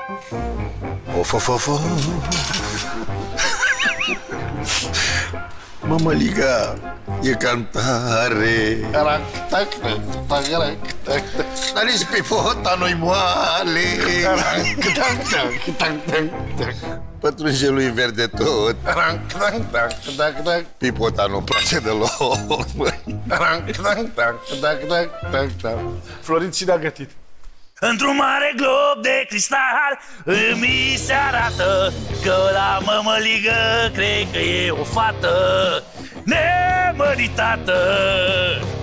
Of, of, of, of. Mămăliga, e cantare. Dar nici pipota nu-i moale. Pătrunjelul-i verde tot. Pipota nu-mi place deloc. Florin, cine a gătit? Într-un mare glob de cristal mi se arată că la mămăligă cred că e o fată nemăritată.